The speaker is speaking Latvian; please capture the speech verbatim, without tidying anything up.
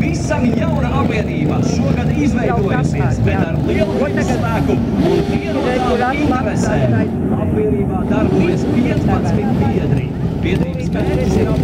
Pavisam jauna apvienība šogad izveidojusies, bet ar lielu spēku un vienotām interesēm. Apvienībā darbojas piecpadsmit biedri. Biedrības mērķis ir